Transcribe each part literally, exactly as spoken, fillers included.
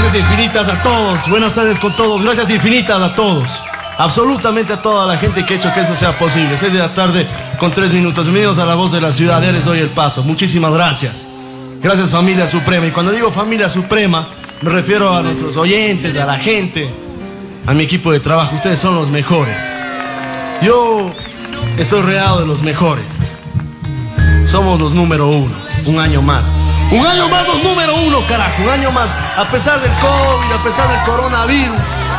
Gracias infinitas a todos. Buenas tardes con todos. Gracias infinitas a todos. Absolutamente a toda la gente que ha hecho que esto sea posible. seis de la tarde con tres minutos. Bienvenidos a La Voz de la Ciudad. Ya les doy el paso. Muchísimas gracias. Gracias, familia Suprema. Y cuando digo familia Suprema, me refiero a nuestros oyentes, a la gente, a mi equipo de trabajo. Ustedes son los mejores. Yo estoy rodeado de los mejores. Somos los número uno. Un año más. Un año más los número uno, carajo. Un año más. A pesar del COVID, a pesar del coronavirus.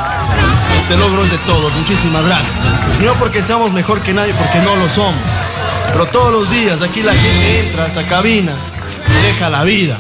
Este logro es de todos. Muchísimas gracias. Y no porque seamos mejor que nadie, porque no lo somos. Pero todos los días aquí la gente entra a esta cabina y deja la vida.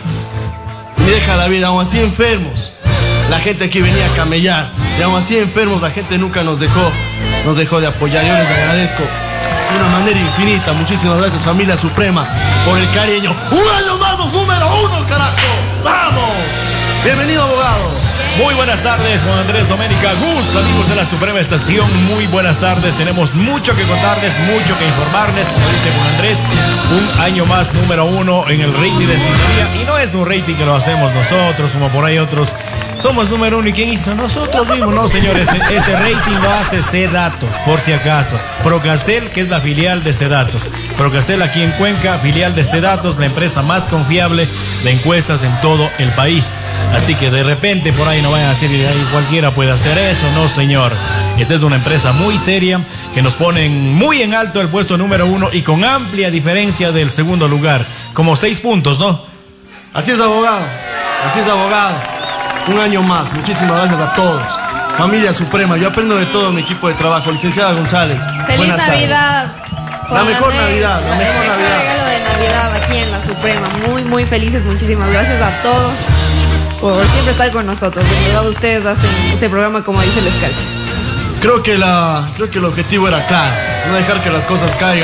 Y deja la vida. Aún así enfermos, la gente aquí venía a camellar. Y aún así enfermos, la gente nunca nos dejó, nos dejó de apoyar. Yo les agradezco de una manera infinita. Muchísimas gracias, familia Suprema, por el cariño. ¡Un año más los número uno, carajo! ¡Vamos! Bienvenido, abogado. Muy buenas tardes, Juan Andrés Doménica Gus, amigos de la Suprema Estación. Muy buenas tardes. Tenemos mucho que contarles, mucho que informarles. Como dice Juan Andrés, un año más número uno en el rating de sintonía. Y no es un rating que lo hacemos nosotros, como por ahí otros. Somos número uno. ¿Y quién hizo? Nosotros mismos. No, señores, este rating lo hace C-Datos, por si acaso. Procacel, que es la filial de C-Datos. Procacel aquí en Cuenca, filial de C-Datos, la empresa más confiable de encuestas en todo el país. Así que de repente por ahí no vayan a decir que cualquiera puede hacer eso. No, señor. Esta es una empresa muy seria que nos ponen muy en alto el puesto número uno y con amplia diferencia del segundo lugar. Como seis puntos, ¿no? Así es, abogado. Así es, abogado. Un año más. Muchísimas gracias a todos. Familia Suprema. Yo aprendo de todo mi equipo de trabajo. Licenciada González. Feliz buenas Navidad. Tardes. La mejor Navidad. La mejor Navidad. regalo de Navidad aquí en la Suprema. Muy, muy felices. Muchísimas gracias a todos por siempre estar con nosotros. De verdad, ustedes hacen este programa como dice el Escarcha. Creo que, la, creo que el objetivo era claro. No dejar que las cosas caigan.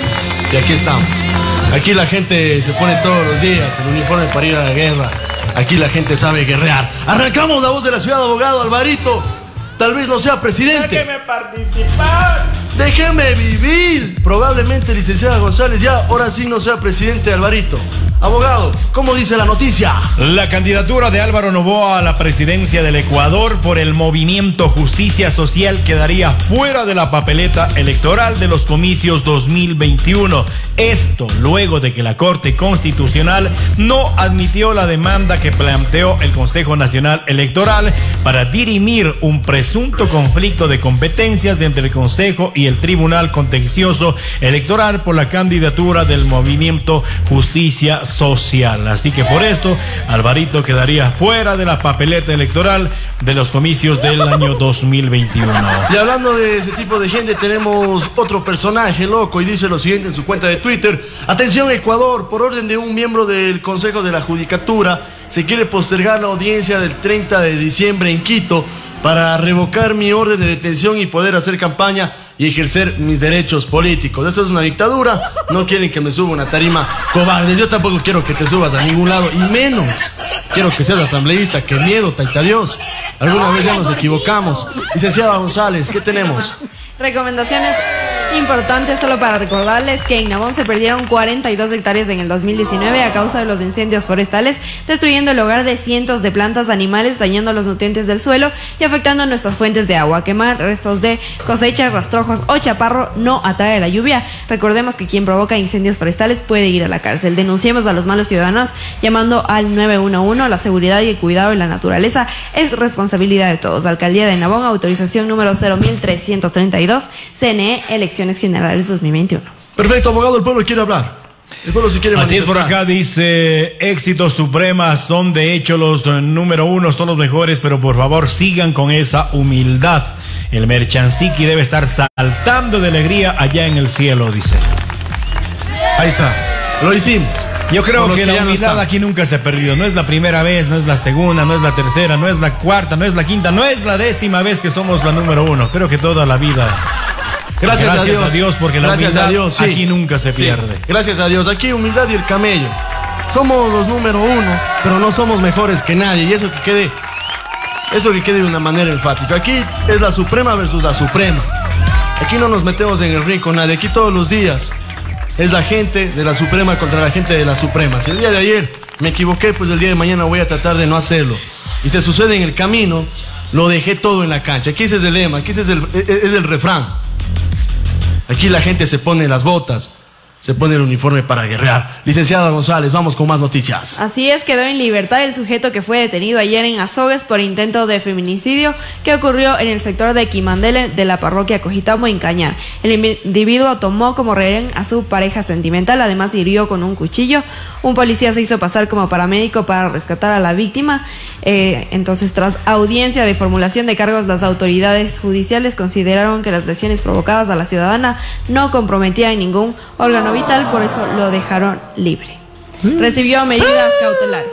Y aquí estamos. Aquí la gente se pone todos los días el uniforme para ir a la guerra. Aquí la gente sabe guerrear. Arrancamos La Voz de la Ciudad, abogado Alvarito. Tal vez no sea presidente. Déjeme participar. Déjeme vivir. Probablemente, licenciada González, ya ahora sí no sea presidente, Alvarito. Abogado, ¿cómo dice la noticia? La candidatura de Álvaro Noboa a la presidencia del Ecuador por el movimiento Justicia Social quedaría fuera de la papeleta electoral de los comicios dos mil veintiuno. Esto luego de que la Corte Constitucional no admitió la demanda que planteó el Consejo Nacional Electoral para dirimir un presunto conflicto de competencias entre el Consejo y el Tribunal Contencioso Electoral por la candidatura del movimiento Justicia Social. Así que por esto, Alvarito quedaría fuera de la papeleta electoral de los comicios del año dos mil veintiuno. Y hablando de ese tipo de gente, tenemos otro personaje loco y dice lo siguiente en su cuenta de Twitter. Atención, Ecuador, por orden de un miembro del Consejo de la Judicatura, se quiere postergar la audiencia del treinta de diciembre en Quito para revocar mi orden de detención y poder hacer campaña y ejercer mis derechos políticos. Esto es una dictadura. No quieren que me suba una tarima cobardes. Yo tampoco quiero que te subas a ningún lado, y menos quiero que seas asambleísta. Qué miedo, taita Dios. Alguna vez ya nos equivocamos. Licenciada González, ¿qué tenemos? Recomendaciones importantes solo para recordarles que en Nabón se perdieron cuarenta y dos hectáreas en el dos mil diecinueve a causa de los incendios forestales, destruyendo el hogar de cientos de plantas, animales, dañando los nutrientes del suelo y afectando nuestras fuentes de agua. Quemar restos de cosechas, rastrojos o chaparro no atrae la lluvia. Recordemos que quien provoca incendios forestales puede ir a la cárcel. Denunciemos a los malos ciudadanos llamando al nueve uno uno. La seguridad y el cuidado de la naturaleza es responsabilidad de todos. Alcaldía de Nabón, autorización número cero mil trescientos treinta y dos, C N E, elecciones generales dos mil veintiuno. Perfecto, abogado, el pueblo quiere hablar. El pueblo si quiere Así es, por acá dice: éxitos supremas son de hecho los número uno, son los mejores, pero por favor sigan con esa humildad. El Merchansiki debe estar saltando de alegría allá en el cielo, dice. Ahí está, lo hicimos. Yo creo que, que la humildad no aquí nunca se ha perdido. No es la primera vez, no es la segunda, no es la tercera, no es la cuarta, no es la quinta, no es la décima vez que somos la número uno. Creo que toda la vida. Gracias, Gracias a, Dios. a Dios, porque la Gracias humildad a Dios, sí. aquí nunca se pierde. Sí. Gracias a Dios. Aquí humildad y el camello. Somos los número uno, pero no somos mejores que nadie. Y eso que quede, eso que quede de una manera enfática. Aquí es la Suprema versus la Suprema. Aquí no nos metemos en el ring con nadie. Aquí todos los días es la gente de la Suprema contra la gente de la Suprema. Si el día de ayer me equivoqué, pues el día de mañana voy a tratar de no hacerlo. y se sucede en el camino, lo dejé todo en la cancha. Aquí ese es el lema, aquí ese es el, es el refrán. Aquí la gente se pone las botas, se pone el uniforme para guerrear. Licenciada González, vamos con más noticias. Así es, quedó en libertad el sujeto que fue detenido ayer en Azogues por intento de feminicidio que ocurrió en el sector de Quimandele de la parroquia Cojitamo en Cañar. El individuo tomó como rehén a su pareja sentimental, además hirió con un cuchillo. Un policía se hizo pasar como paramédico para rescatar a la víctima. Eh, entonces, tras audiencia de formulación de cargos, las autoridades judiciales consideraron que las lesiones provocadas a la ciudadana no comprometían en ningún órgano vital, por eso lo dejaron libre. Recibió medidas cautelares.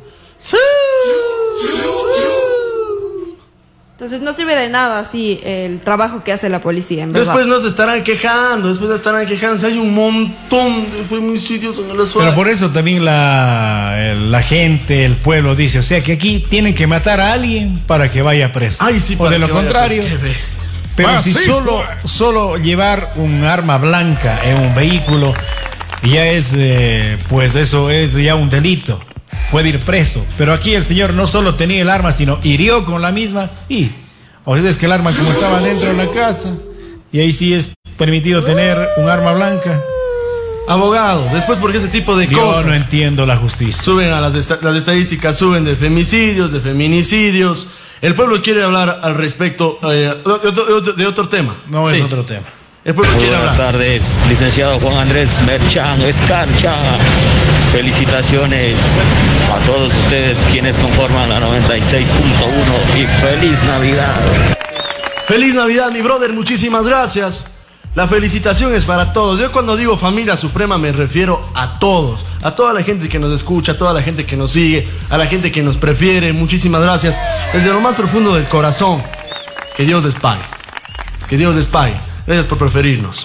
Entonces no sirve de nada así el trabajo que hace la policía, en verdad. Después nos estarán quejando, después nos estarán quejando. Hay un montón de femicidios en la ciudad. Pero por eso también la, la gente, el pueblo dice, o sea que aquí tienen que matar a alguien para que vaya preso. Ay, sí, o de lo contrario. Pero ah, si sí, solo, solo llevar un arma blanca en un vehículo ya es, eh, pues eso es ya un delito. Puede ir preso. Pero aquí el señor no solo tenía el arma, sino hirió con la misma y, o sea, es que el arma como estaba dentro de la casa y ahí sí es permitido tener un arma blanca. Abogado, después porque ese tipo de Yo cosas. no entiendo la justicia. Suben a las, esta las estadísticas, suben de femicidios, de feminicidios. El pueblo quiere hablar al respecto eh, de, otro, de, otro, de otro tema. No sí. es otro tema. El pueblo Muy quiere buenas hablar. tardes, licenciado Juan Andrés Merchan Escarcha. Felicitaciones a todos ustedes quienes conforman la noventa y seis punto uno y feliz Navidad. Feliz Navidad, mi brother, muchísimas gracias. La felicitación es para todos. Yo cuando digo familia suprema me refiero a todos, a toda la gente que nos escucha, a toda la gente que nos sigue, a la gente que nos prefiere. Muchísimas gracias desde lo más profundo del corazón. Que Dios les pague, que Dios les pague. Gracias por preferirnos.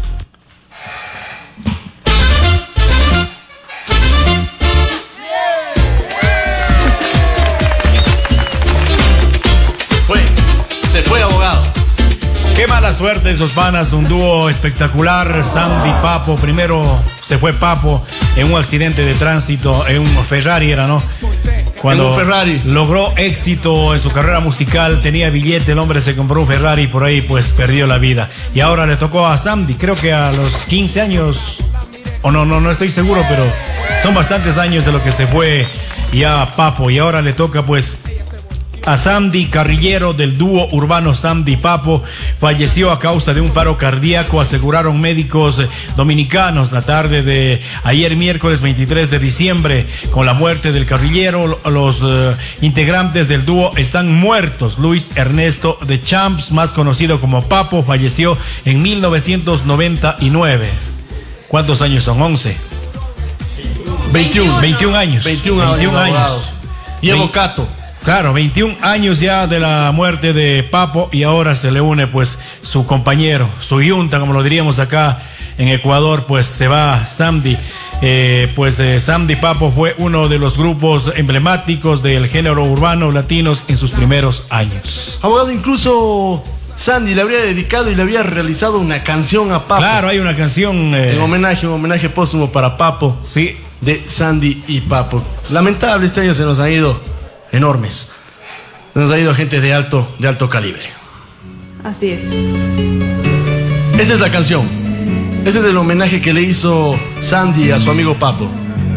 Fue, se fue, abogado. Qué mala suerte esos panas de un dúo espectacular, Sandy y Papo. Primero se fue Papo en un accidente de tránsito, en un Ferrari era, ¿no? Cuando en un Ferrari. logró éxito en su carrera musical, tenía billete, el hombre se compró un Ferrari y por ahí pues perdió la vida. Y ahora le tocó a Sandy, creo que a los quince años, o no, no, no estoy seguro, pero son bastantes años de lo que se fue ya Papo. Y ahora le toca pues a Sandy Carrillero del dúo urbano Sandy y Papo. Falleció a causa de un paro cardíaco, aseguraron médicos dominicanos la tarde de ayer miércoles veintitrés de diciembre. Con la muerte del carrillero, los uh, integrantes del dúo están muertos. Luis Ernesto de Champs, más conocido como Papo, falleció en mil novecientos noventa y nueve. ¿Cuántos años son? once. veintiuno. veintiún años. veintiún, veintiún años. años. Y Evo Cato. Claro, veintiún años ya de la muerte de Papo y ahora se le une pues su compañero, su yunta, como lo diríamos acá en Ecuador, pues se va Sandy. Eh, pues eh, Sandy Papo fue uno de los grupos emblemáticos del género urbano latinos en sus primeros años. Abogado, incluso Sandy le habría dedicado y le había realizado una canción a Papo. Claro, hay una canción eh, en homenaje, un homenaje póstumo para Papo. Sí. De Sandy y Papo. Lamentable, este año se nos ha ido enormes. Se nos ha ido gente de alto, de alto calibre. Así es. Esa es la canción. Ese es el homenaje que le hizo Sandy a su amigo Papo.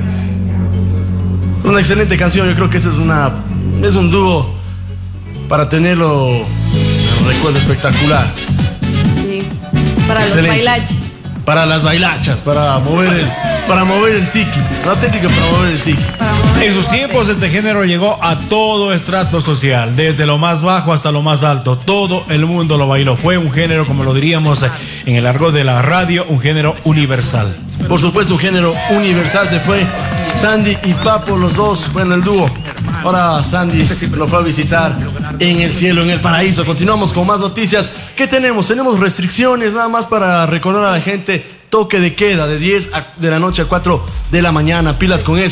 Una excelente canción. Yo creo que esa es una es un dúo para tenerlo un recuerdo espectacular. Sí. Para Excelente. los bailachis. Para las bailachas, para mover el, para mover el psiqui. La técnica para mover el psiqui. En sus tiempos este género llegó a todo estrato social, desde lo más bajo hasta lo más alto. Todo el mundo lo bailó. Fue un género, como lo diríamos en el argot de la radio, un género universal. Por supuesto, un género universal. Se fue Sandy y Papo, los dos, bueno, el dúo. Ahora Sandy lo fue a visitar en el cielo, en el paraíso. Continuamos con más noticias. ¿Qué tenemos? Tenemos restricciones, nada más para recordar a la gente. Toque de queda de diez de la noche a cuatro de la mañana. Pilas con eso.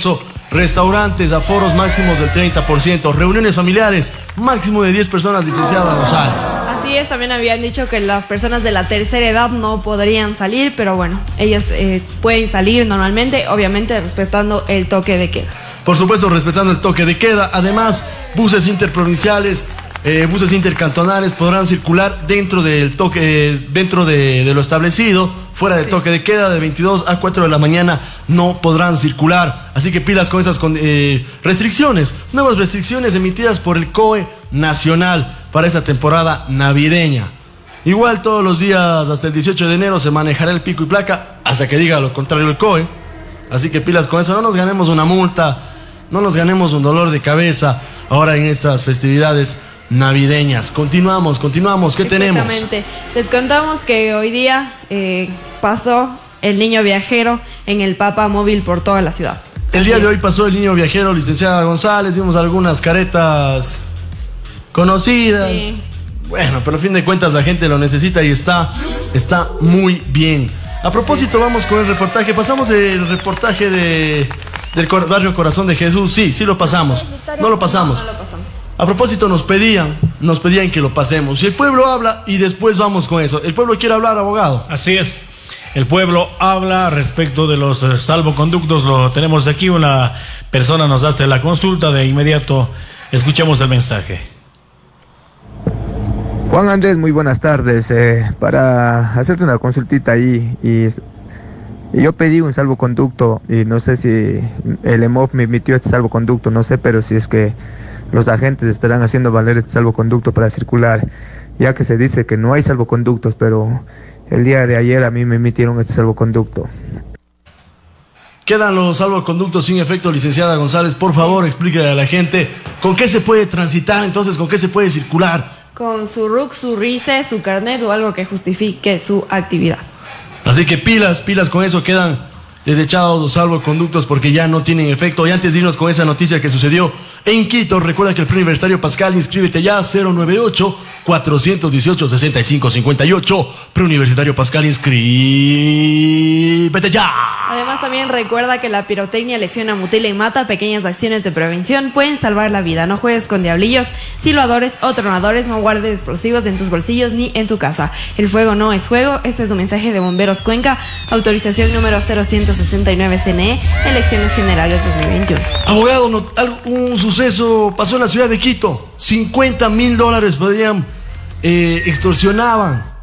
Restaurantes, aforos máximos del treinta por ciento. Reuniones familiares, máximo de diez personas, licenciada González. Así es, también habían dicho que las personas de la tercera edad no podrían salir, pero bueno, ellas eh, pueden salir normalmente, obviamente respetando el toque de queda. Por supuesto, respetando el toque de queda. Además, buses interprovinciales, eh, buses intercantonales podrán circular dentro del toque, dentro de, de lo establecido. Fuera del sí. toque de queda, de veintidós a cuatro de la mañana no podrán circular. Así que pilas con esas con, eh, restricciones. Nuevas restricciones emitidas por el C O E nacional para esta temporada navideña. Igual todos los días hasta el dieciocho de enero se manejará el pico y placa hasta que diga lo contrario el C O E. Así que pilas con eso. No nos ganemos una multa, no nos ganemos un dolor de cabeza ahora en estas festividades navideñas. Continuamos, continuamos. ¿Qué tenemos? Exactamente. Les contamos que hoy día eh, pasó el niño viajero en el Papa Móvil por toda la ciudad. El día de hoy pasó el niño viajero, licenciada González. Vimos algunas caretas conocidas. Sí. Bueno, pero a fin de cuentas la gente lo necesita y está, está muy bien. A propósito, sí. vamos con el reportaje. Pasamos el reportaje de, del barrio Corazón de Jesús. Sí, sí lo pasamos. No lo pasamos. No, no lo pasamos. A propósito, nos pedían, nos pedían que lo pasemos. Si el pueblo habla y después vamos con eso. ¿El pueblo quiere hablar, abogado? Así es. El pueblo habla respecto de los salvoconductos. Lo tenemos aquí. Una persona nos hace la consulta. De inmediato escuchemos el mensaje. Juan Andrés, muy buenas tardes. Eh, para hacerte una consultita ahí. Y, y yo pedí un salvoconducto y no sé si el E M O F me emitió este salvoconducto. No sé, pero si es que los agentes estarán haciendo valer este salvoconducto para circular, ya que se dice que no hay salvoconductos, pero el día de ayer a mí me emitieron este salvoconducto. Quedan los salvoconductos sin efecto, licenciada González. Por favor, explíquele a la gente con qué se puede transitar, entonces, con qué se puede circular. Con su R U C, su R I C E, su carnet o algo que justifique su actividad. Así que pilas, pilas con eso, quedan desechados los salvoconductos porque ya no tienen efecto. Y antes de irnos con esa noticia que sucedió en Quito, recuerda que el Preuniversitario Pascal, inscríbete ya, cero nueve ocho, cuatro uno ocho, seis cinco cinco ocho. Preuniversitario Pascal, inscríbete ya. Además, también recuerda que la pirotecnia lesiona, mutila y mata. Pequeñas acciones de prevención pueden salvar la vida. No juegues con diablillos, silbadores o tronadores. No guardes explosivos en tus bolsillos ni en tu casa. El fuego no es juego. Este es un mensaje de Bomberos Cuenca. Autorización número cero ciento sesenta y nueve C N E. Elecciones Generales dos mil veintiuno. Abogado, no, un suceso pasó en la ciudad de Quito. cincuenta mil dólares podrían, eh, extorsionaban.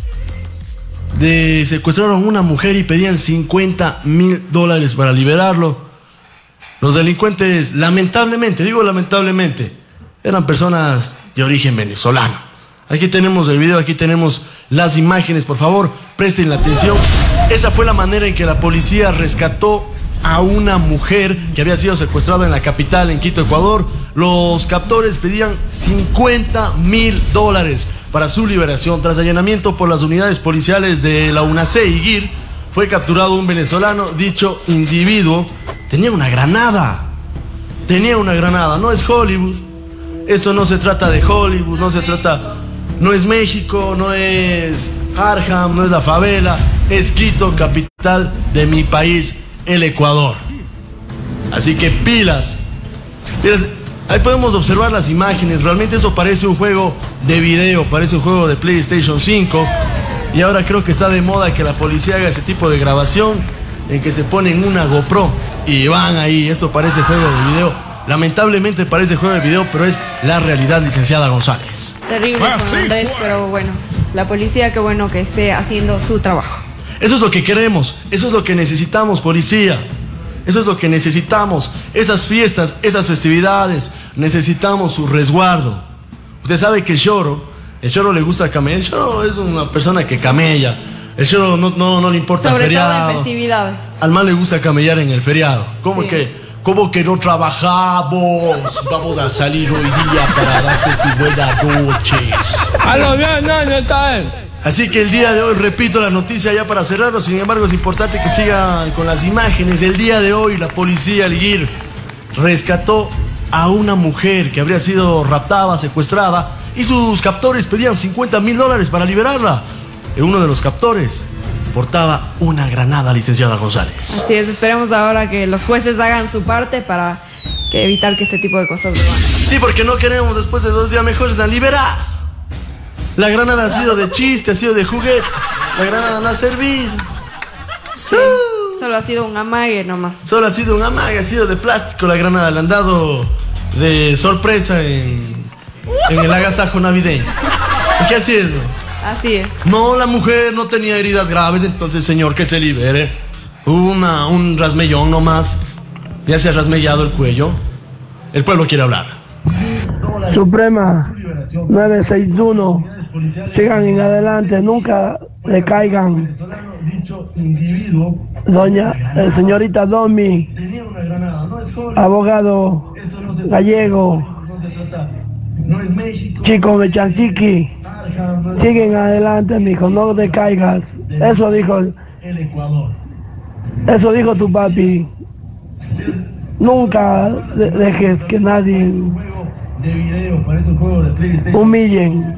De secuestraron a una mujer y pedían cincuenta mil dólares para liberarlo. Los delincuentes, lamentablemente, digo lamentablemente, eran personas de origen venezolano. Aquí tenemos el video, aquí tenemos las imágenes, por favor, presten la atención. Esa fue la manera en que la policía rescató a una mujer que había sido secuestrada en la capital, en Quito, Ecuador. Los captores pedían cincuenta mil dólares para su liberación. Tras allanamiento por las unidades policiales de la UNACE y G I R, fue capturado un venezolano. Dicho individuo tenía una granada. Tenía una granada. No es Hollywood. Esto no se trata de Hollywood, no se trata... No es México, no es Arham, no es la favela. Es Quito, capital de mi país, el Ecuador. Así que pilas. Pilas. Ahí podemos observar las imágenes. Realmente eso parece un juego de video, parece un juego de PlayStation cinco. Y ahora creo que está de moda que la policía haga ese tipo de grabación, en que se ponen una GoPro y van ahí. Esto parece juego de video. Lamentablemente parece juego de video, pero es la realidad, licenciada González. Terrible, Juan Andrés, pero bueno, la policía, qué bueno que esté haciendo su trabajo. Eso es lo que queremos, eso es lo que necesitamos, policía. Eso es lo que necesitamos. Esas fiestas, esas festividades, necesitamos su resguardo. Usted sabe que el choro, el choro le gusta camellar. El choro es una persona que camella. El choro no, no, no le importa Sobre el feriado. Sobre todo en festividades. Al mal le gusta camellar en el feriado. ¿Cómo sí. que? ¿Cómo que no trabajamos? Vamos a salir hoy día para darte tu buenas noches. A lo bien, no, no está él. Así que el día de hoy, repito la noticia ya para cerrarlo, sin embargo es importante que sigan con las imágenes. El día de hoy la policía, el G I R, rescató a una mujer que habría sido raptada, secuestrada, y sus captores pedían cincuenta mil dólares para liberarla. Uno de los captores portaba una granada, licenciada González. Así es, esperemos ahora que los jueces hagan su parte para que evitar que este tipo de cosas vuelvan. Sí, porque no queremos después de dos días mejores la liberar. La granada ha sido de chiste, ha sido de juguete. La granada no ha servido. Sí, solo ha sido un amague nomás. Solo ha sido un amague, ha sido de plástico la granada. Le han dado de sorpresa en, en el agasajo navideño. ¿Y qué así es, no? Así es. No, la mujer no tenía heridas graves, entonces, señor, que se libere. Una, un rasmellón nomás. Ya se ha rasmellado el cuello. El pueblo quiere hablar. Suprema nueve seis uno. Sigan en adelante, nunca le caigan. Doña, eh, señorita Domi, abogado gallego, Chico Mechanchiqui, siguen adelante, mijo, no te caigas. Eso dijo, eso dijo tu papi. Nunca de- dejes que nadie humillen.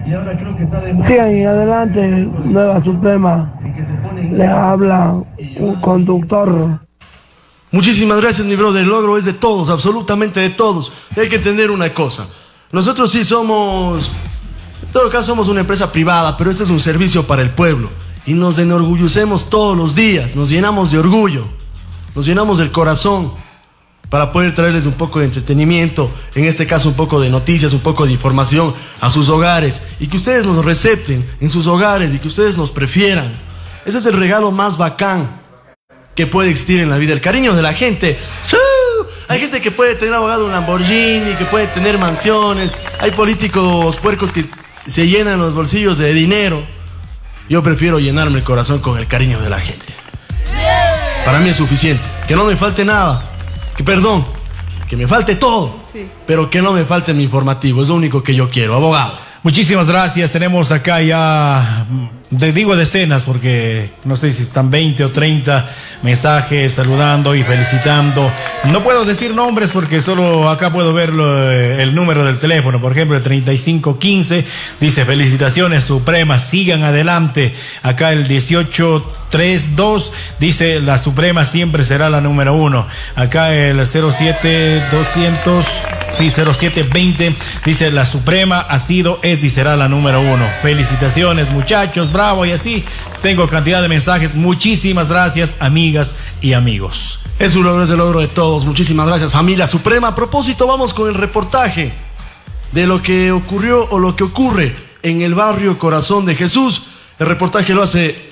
Sigan en adelante, Nueva Suprema. Le habla un conductor. Muchísimas gracias, mi brother. El logro es de todos, absolutamente de todos. Y hay que entender una cosa. Nosotros sí somos, en todo caso somos una empresa privada, pero este es un servicio para el pueblo. Y nos enorgullecemos todos los días, nos llenamos de orgullo, nos llenamos del corazón para poder traerles un poco de entretenimiento, en este caso un poco de noticias, un poco de información a sus hogares, y que ustedes nos recepten en sus hogares y que ustedes nos prefieran. Ese es el regalo más bacán que puede existir en la vida, el cariño de la gente. ¡Sí! Hay gente que puede tener abogado un Lamborghini, que puede tener mansiones, hay políticos puercos que se llenan los bolsillos de dinero. Yo prefiero llenarme el corazón con el cariño de la gente. Para mí es suficiente, que no me falte nada, que perdón, que me falte todo, Sí. pero que no me falte mi informativo, es lo único que yo quiero, abogado. Muchísimas gracias. Tenemos acá ya, te digo decenas porque no sé si están veinte o treinta mensajes saludando y felicitando. No puedo decir nombres porque solo acá puedo ver lo, eh, el número del teléfono. Por ejemplo, el treinta y cinco quince dice felicitaciones Suprema, sigan adelante. Acá el dieciocho treinta y dos dice la Suprema siempre será la número uno. Acá el cero siete doscientos, sí, cero siete veinte dice la Suprema ha sido, es y será la número uno. Felicitaciones muchachos, bravo, y así tengo cantidad de mensajes. Muchísimas gracias, amigas y amigos. Es un logro, es el logro de todos. Muchísimas gracias, familia Suprema. A propósito, vamos con el reportaje de lo que ocurrió o lo que ocurre en el barrio Corazón de Jesús. El reportaje lo hace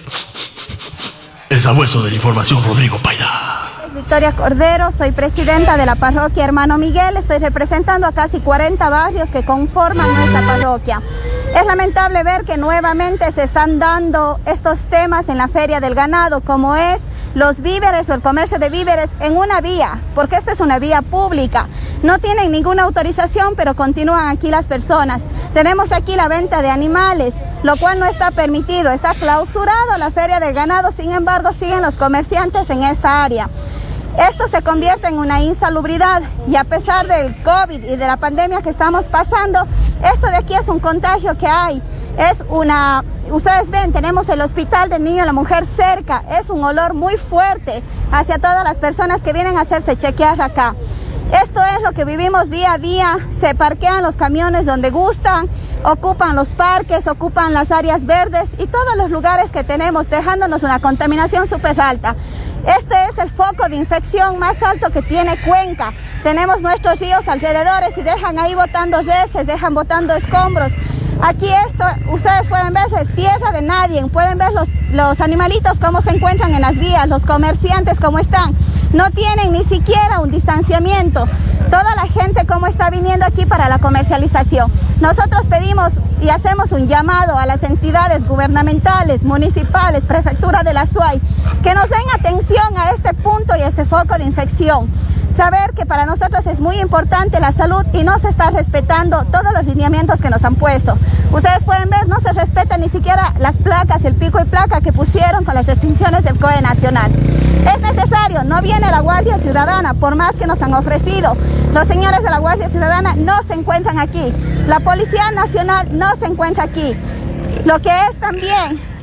el sabueso de la información, Rodrigo Paida. Victoria Cordero, soy presidenta de la parroquia Hermano Miguel, estoy representando a casi cuarenta barrios que conforman nuestra parroquia. Es lamentable ver que nuevamente se están dando estos temas en la Feria del Ganado, como es los víveres o el comercio de víveres en una vía, porque esta es una vía pública. No tienen ninguna autorización, pero continúan aquí las personas. Tenemos aquí la venta de animales, lo cual no está permitido, está clausurado la Feria del Ganado, sin embargo siguen los comerciantes en esta área. Esto se convierte en una insalubridad y a pesar del COVID y de la pandemia que estamos pasando, esto de aquí es un contagio que hay. Es una, ustedes ven, tenemos el hospital del niño y la mujer cerca, es un olor muy fuerte hacia todas las personas que vienen a hacerse chequear acá. Esto es lo que vivimos día a día, se parquean los camiones donde gustan, ocupan los parques, ocupan las áreas verdes y todos los lugares que tenemos, dejándonos una contaminación súper alta. Este es el foco de infección más alto que tiene Cuenca. Tenemos nuestros ríos alrededores y dejan ahí botando reses, dejan botando escombros. Aquí esto, ustedes pueden ver, es tierra de nadie, pueden ver los, los animalitos cómo se encuentran en las vías, los comerciantes cómo están. No tienen ni siquiera un distanciamiento. Toda la gente cómo está viniendo aquí para la comercialización. Nosotros pedimos y hacemos un llamado a las entidades gubernamentales, municipales, prefectura de la S U A Y, que nos den atención a este punto y a este foco de infección. Saber que para nosotros es muy importante la salud y no se está respetando todos los lineamientos que nos han puesto. Ustedes pueden ver, no se respetan ni siquiera las placas, el pico y placa que pusieron con las restricciones del C O E nacional. Es necesario, no viene la Guardia Ciudadana, por más que nos han ofrecido. Los señores de la Guardia Ciudadana no se encuentran aquí. La Policía Nacional no se encuentra aquí. Lo que es también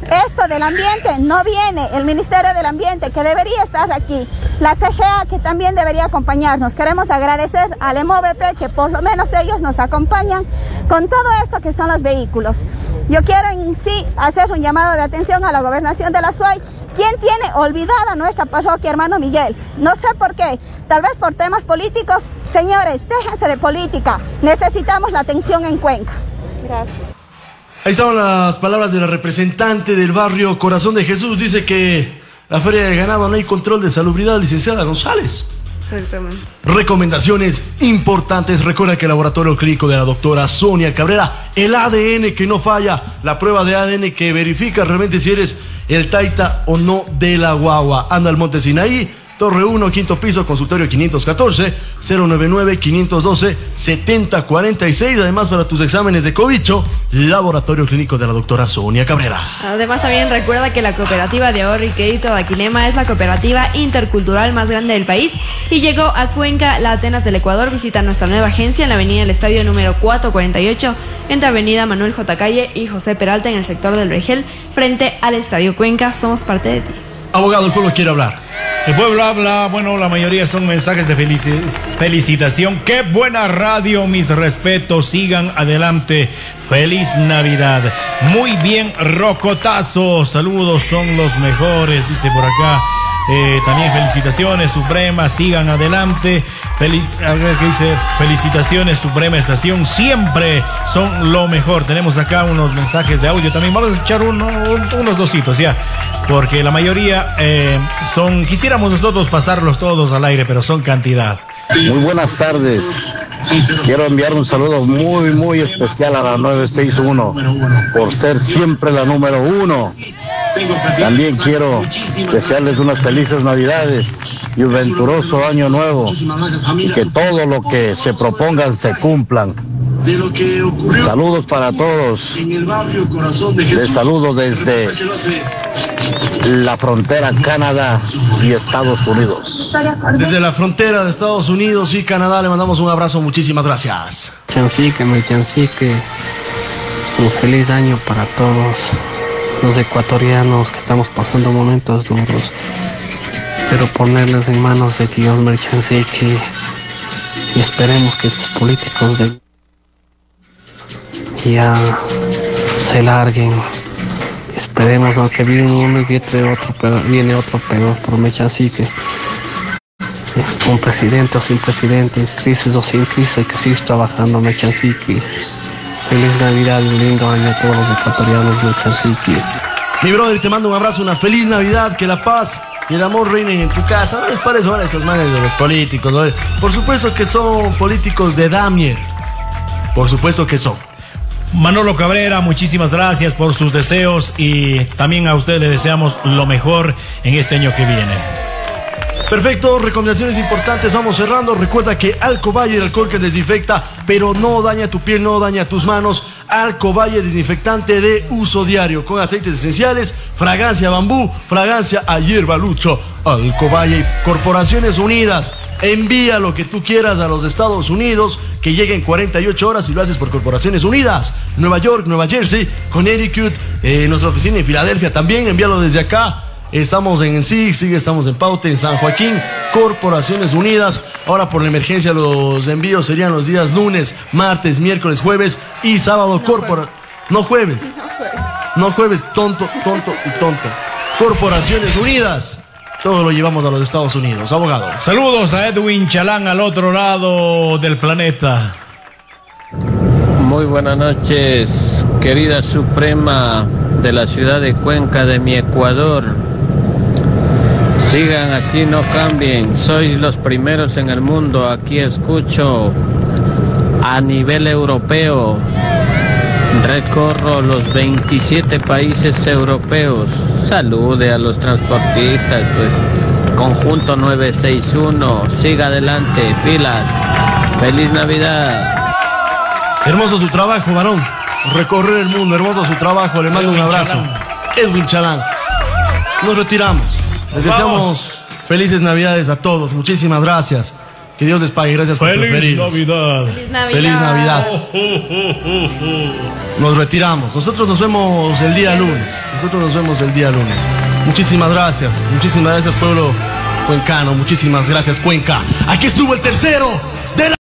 Esto del ambiente no viene, el Ministerio del Ambiente que debería estar aquí, la C G A que también debería acompañarnos. Queremos agradecer al E M O V P que por lo menos ellos nos acompañan con todo esto que son los vehículos. Yo quiero en sí hacer un llamado de atención a la gobernación de la S U A Y. ¿Quién tiene olvidada nuestra parroquia Hermano Miguel? No sé por qué, tal vez por temas políticos. Señores, déjense de política, necesitamos la atención en Cuenca. Gracias. Ahí estaban las palabras de la representante del barrio Corazón de Jesús. Dice que la Feria del Ganado no hay control de salubridad, licenciada González. Exactamente. Recomendaciones importantes. Recuerda que el laboratorio clínico de la doctora Sonia Cabrera, el A D N que no falla, la prueba de A D N que verifica realmente si eres el taita o no de la guagua. Anda al Monte Sinaí, Torre uno, quinto piso, consultorio quinientos catorce, cero nueve nueve, quinientos doce, setenta cuarenta y seis. Además, para tus exámenes de cobicho, laboratorio clínico de la doctora Sonia Cabrera. Además, también recuerda que la cooperativa de ahorro y crédito de Aquilema es la cooperativa intercultural más grande del país y llegó a Cuenca, la Atenas del Ecuador. Visita nuestra nueva agencia en la avenida del Estadio número cuatrocientos cuarenta y ocho, entre avenida Manuel J. Calle y José Peralta, en el sector del Regel, frente al Estadio Cuenca. Somos parte de ti. Abogado, el pueblo quiere hablar. El pueblo habla, bueno, la mayoría son mensajes de felici felicitación. ¡Qué buena radio! Mis respetos, sigan adelante. ¡Feliz Navidad! Muy bien, Rocotazo. Saludos, son los mejores, dice por acá. Eh, también felicitaciones, Suprema, sigan adelante. Feliz, a ver qué dice, felicitaciones, Suprema Estación, siempre son lo mejor. Tenemos acá unos mensajes de audio también. Vamos a echar uno, unos dositos ya, porque la mayoría eh, son, quisiéramos nosotros pasarlos todos al aire, pero son cantidad. Muy buenas tardes. Quiero enviar un saludo muy, muy especial a la nueve seis uno por ser siempre la número uno. También quiero desearles unas felices Navidades y un venturoso año nuevo y que todo lo que se propongan se cumplan. Saludos para todos. Les saludo desde la frontera Canadá y Estados Unidos. Desde la frontera de Estados Unidos y Canadá le mandamos un abrazo. Muchísimas gracias. Chansique, mi chansique. Un feliz año para todos los ecuatorianos que estamos pasando momentos duros, pero ponerles en manos de Dios, Merchansique, y esperemos que estos políticos de ya se larguen. Esperemos, aunque viene uno y viene otro, pero viene otro peor por Merchansique. Con presidente o sin presidente, en crisis o sin crisis, hay que seguir trabajando, Merchansique. Feliz Navidad y un lindo año a todos los ecuatorianos, Merchansique. Mi brother, te mando un abrazo, una feliz Navidad, que la paz y el amor reinen en tu casa. No les parece ahora esos manes de los políticos, ¿no? Por supuesto que son políticos de Damier. Por supuesto que son. Manolo Cabrera, muchísimas gracias por sus deseos y también a usted le deseamos lo mejor en este año que viene. Perfecto, recomendaciones importantes, vamos cerrando. Recuerda que Alcovalle, el alcohol que desinfecta, pero no daña tu piel, no daña tus manos. Alcovalle, desinfectante de uso diario, con aceites esenciales, fragancia bambú, fragancia a hierba lucho. Alcovalle, Corporaciones Unidas, envía lo que tú quieras a los Estados Unidos, que llegue en cuarenta y ocho horas y lo haces por Corporaciones Unidas. Nueva York, Nueva Jersey, Connecticut, eh, nuestra oficina en Filadelfia también, envíalo desde acá. Estamos en SIG, SIG, estamos en Paute, en San Joaquín, Corporaciones Unidas. Ahora por la emergencia los envíos serían los días lunes, martes, miércoles, jueves y sábado. No Corpora... jueves. No jueves. No jueves. No jueves, tonto, tonto y tonto. Corporaciones Unidas. Todo lo llevamos a los Estados Unidos. Abogado. Saludos a Edwin Chalán al otro lado del planeta. Muy buenas noches, querida Suprema de la ciudad de Cuenca de mi Ecuador. Sigan así, no cambien. Sois los primeros en el mundo. Aquí escucho a nivel europeo. Recorro los veintisiete países europeos. Salude a los transportistas, pues. Conjunto nueve seis uno. Siga adelante, pilas. Feliz Navidad. Hermoso su trabajo, varón. Recorrer el mundo, hermoso su trabajo. Le mando un abrazo. Edwin Chalán. Nos retiramos. Les deseamos felices Navidades a todos. Muchísimas gracias. Que Dios les pague. Gracias por Feliz preferirnos. Navidad. Feliz Navidad. Feliz Navidad. Nos retiramos. Nosotros nos vemos el día lunes. Nosotros nos vemos el día lunes. Muchísimas gracias. Muchísimas gracias, pueblo cuencano. Muchísimas gracias, Cuenca. Aquí estuvo el tercero de la...